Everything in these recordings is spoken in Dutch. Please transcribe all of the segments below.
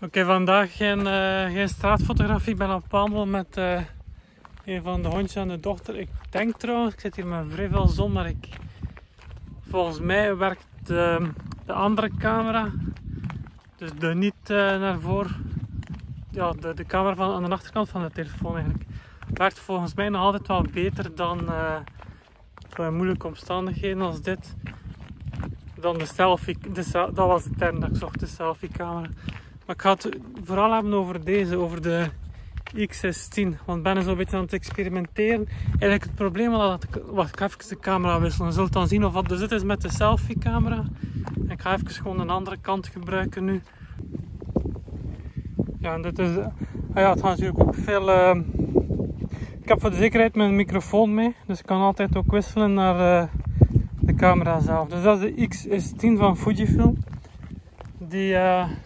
Oké, vandaag geen straatfotografie. Ik ben op wandel met een van de hondjes en de dochter. Ik denk trouwens, ik zit hier met vrij veel zon, maar volgens mij werkt de andere camera, dus de niet naar voren, ja, de camera aan de achterkant van de telefoon eigenlijk, werkt volgens mij nog altijd wel beter dan bij moeilijke omstandigheden als dit. Dan de selfie, dat was de term dat ik zocht, de selfie camera. Maar ik ga het vooral hebben over deze, over de X16. Want ik ben zo'n beetje aan het experimenteren. Eigenlijk het probleem was dat ik ga even de camera wisselen. Je zult dan zien of wat er zit is met de selfie camera. En ik ga even gewoon een andere kant gebruiken nu. Ja, en dit is... ja, het gaat natuurlijk ook veel... Ik heb voor de zekerheid mijn microfoon mee. Dus ik kan altijd ook wisselen naar de camera zelf. Dus dat is de X16 van Fujifilm. Die...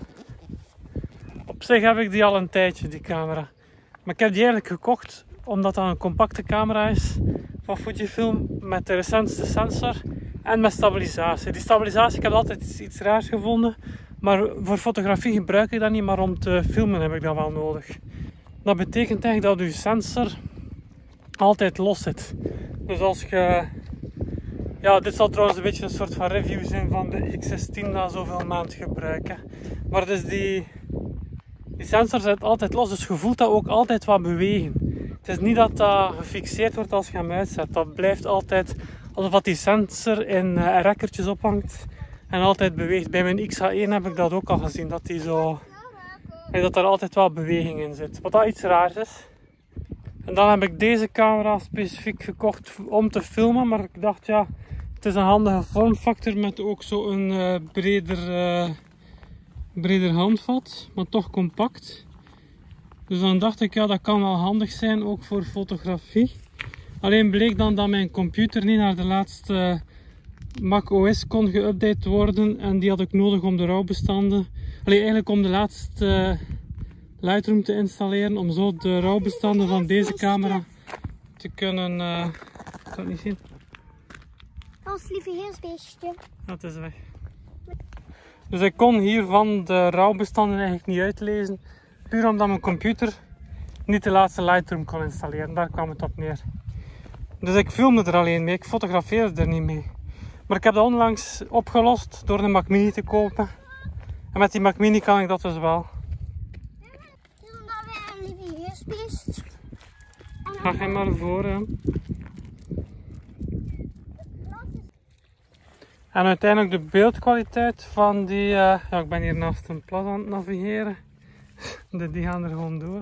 Op zich heb ik die al een tijdje, die camera. Maar ik heb die eigenlijk gekocht omdat dat een compacte camera is van Fujifilm met de recentste sensor en met stabilisatie. Die stabilisatie, ik heb altijd iets raars gevonden, maar voor fotografie gebruik ik dat niet, maar om te filmen heb ik dat wel nodig. Dat betekent eigenlijk dat je sensor altijd los zit. Dus als je... Ja, dit zal trouwens een beetje een soort van review zijn van de X16 na zoveel maanden gebruiken. Maar dus die sensor zit altijd los, dus je voelt dat ook altijd wat bewegen. Het is niet dat dat gefixeerd wordt als je hem uitzet. Dat blijft altijd alsof die sensor in rekkertjes ophangt en altijd beweegt. Bij mijn XH1 heb ik dat ook al gezien, dat dat er altijd wel beweging in zit. Wat dat iets raars is. En dan heb ik deze camera specifiek gekocht om te filmen, maar ik dacht ja, het is een handige vormfactor met ook zo'n breder handvat, maar toch compact. Dus dan dacht ik, ja, dat kan wel handig zijn, ook voor fotografie. Alleen bleek dan dat mijn computer niet naar de laatste macOS kon geüpdate worden. En die had ik nodig om de rouwbestanden... eigenlijk om de laatste Lightroom te installeren. Om zo de rouwbestanden van deze camera te kunnen... ik kan het niet zien. Ons lieve heersbeestje. Dat is weg. Dus ik kon hiervan de rouwbestanden eigenlijk niet uitlezen. Puur omdat mijn computer niet de laatste Lightroom kon installeren. Daar kwam het op neer. Dus ik filmde er alleen mee. Ik fotografeerde er niet mee. Maar ik heb dat onlangs opgelost door een Mac Mini te kopen. En met die Mac Mini kan ik dat dus wel. Dit is dan weer een lieve heersbeest. Ga jij maar voor, hè. En uiteindelijk de beeldkwaliteit van die... ja, ik ben hier naast een plas aan het navigeren. Die gaan er gewoon door.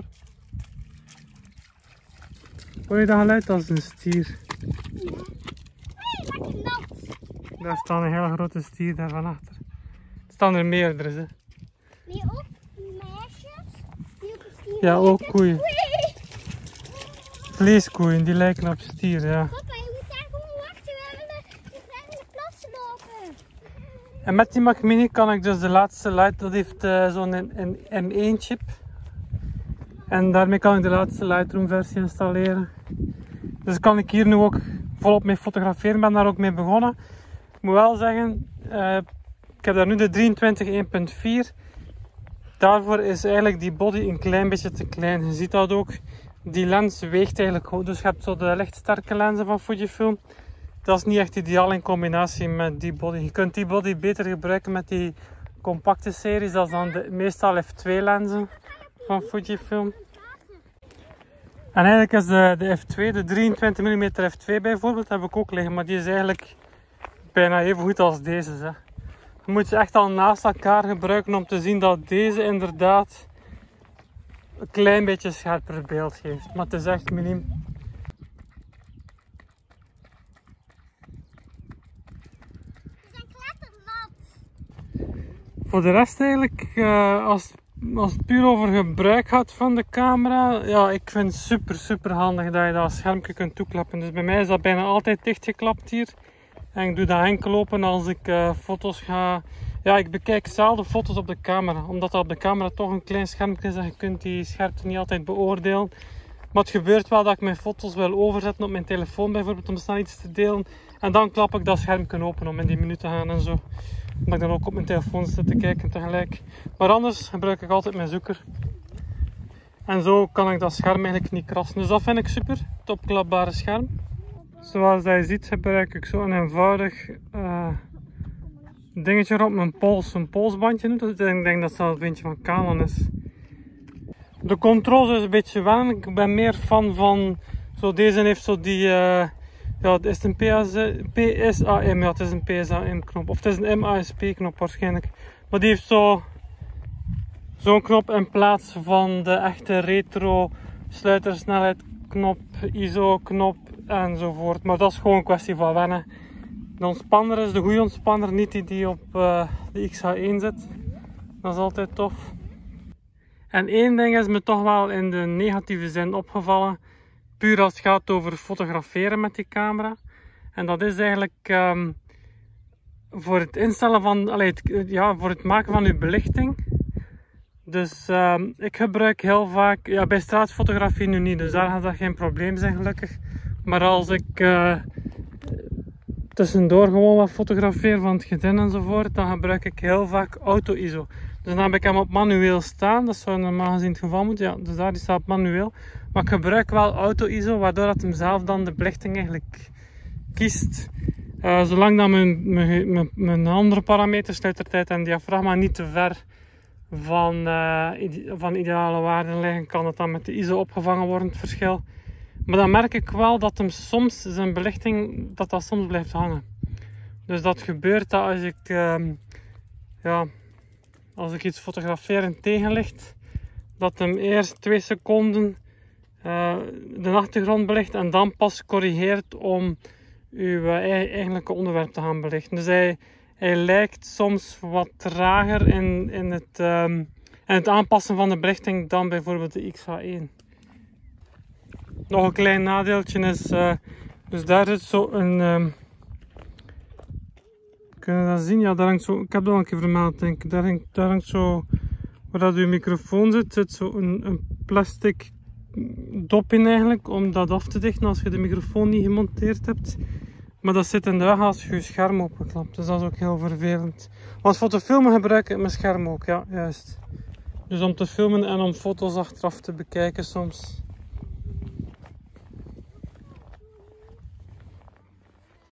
Hoor je dat geluid als een stier? Ja. Hé, lekker nat. Daar staat een hele grote stier daar van achter. Er staan er meerdere, hè. Nee, ook meisjes die op een stier Ja, ook lijken. koeien. Oei. Vleeskoeien, die lijken op stieren, ja. Papa, je moet daar gewoon wachten. We hebben de plassen lopen. En met die Mac Mini kan ik dus de laatste Light, dat heeft zo'n M1 chip. En daarmee kan ik de laatste Lightroom versie installeren. Dus kan ik hier nu ook volop mee fotograferen. Ik ben daar ook mee begonnen. Ik moet wel zeggen, ik heb daar nu de 23 1.4. Daarvoor is eigenlijk die body een klein beetje te klein. Je ziet dat ook. Die lens weegt eigenlijk goed. Dus je hebt zo de lichtsterke lenzen van Fujifilm. Dat is niet echt ideaal in combinatie met die body. Je kunt die body beter gebruiken met die compacte series. Dat is dan meestal f2 lenzen van Fujifilm. En eigenlijk is de f2, de 23 mm f2 bijvoorbeeld, heb ik ook liggen. Maar die is eigenlijk bijna even goed als deze. Hè. Je moet ze echt al naast elkaar gebruiken om te zien dat deze inderdaad een klein beetje scherper beeld geeft. Maar het is echt miniem. Voor de rest eigenlijk, als het puur over gebruik gaat van de camera, ja, ik vind het super handig dat je dat schermpje kunt toeklappen. Dus bij mij is dat bijna altijd dichtgeklapt hier. En ik doe dat enkel open als ik foto's ga... Ja, ik bekijk zelden foto's op de camera, omdat dat op de camera toch een klein schermpje is en je kunt die scherpte niet altijd beoordelen. Maar het gebeurt wel dat ik mijn foto's wil overzetten op mijn telefoon bijvoorbeeld om snel iets te delen. En dan klap ik dat scherm open om in die menu te gaan en zo. Omdat ik dan ook op mijn telefoon zit te kijken tegelijk. Maar anders gebruik ik altijd mijn zoeker. En zo kan ik dat scherm eigenlijk niet krassen. Dus dat vind ik super, het opklapbare scherm. Zoals je ziet gebruik ik zo'n eenvoudig dingetje op mijn pols, een polsbandje. Dus ik denk dat het een beetje van Canon is. De controls is een beetje wennen. Ik ben meer fan van, zo deze heeft zo die, ja het is een PSAM, ja het is een PSAM knop. Of het is een MASP knop waarschijnlijk. Maar die heeft zo'n knop in plaats van de echte retro sluitersnelheid knop, ISO knop enzovoort. Maar dat is gewoon een kwestie van wennen. De ontspanner is de goede ontspanner, niet die op de XH1 zit. Dat is altijd tof. En één ding is me toch wel in de negatieve zin opgevallen. Puur als het gaat over fotograferen met die camera. En dat is eigenlijk voor het instellen van, voor het maken van uw belichting. Dus ik gebruik heel vaak, ja, bij straatfotografie nu niet, dus daar gaat dat geen probleem zijn gelukkig. Maar als ik tussendoor gewoon wat fotografeer van het gezin enzovoort, dan gebruik ik heel vaak auto-ISO. Dus dan heb ik hem op manueel staan, dat zou normaal gezien het geval moeten, ja, dus daar die staat op manueel. Maar ik gebruik wel auto-ISO, waardoor dat hem zelf dan de belichting eigenlijk kiest. Zolang dat mijn andere parameters, sluitertijd en diafragma, niet te ver van ideale waarden liggen, kan het dan met de ISO opgevangen worden, het verschil. Maar dan merk ik wel dat hem soms, zijn belichting, dat soms blijft hangen. Dus dat gebeurt dat als ik iets fotografeer en tegenlicht, dat hem eerst 2 seconden de achtergrond belicht en dan pas corrigeert om uw eigenlijke onderwerp te gaan belichten. Dus hij lijkt soms wat trager in het aanpassen van de belichting dan bijvoorbeeld de XH1. Nog een klein nadeeltje is, dus daar zit zo een, kun je dat zien? Ja, daar hangt zo, ik heb dat al een keer vermeld denk ik, daar hangt zo, waar dat uw microfoon zit zo een plastic dop in eigenlijk, om dat af te dichten als je de microfoon niet gemonteerd hebt. Maar dat zit in de weg als je je scherm openklapt, dus dat is ook heel vervelend. Als voor te filmen gebruik ik mijn scherm ook, ja, juist. Dus om te filmen en om foto's achteraf te bekijken soms.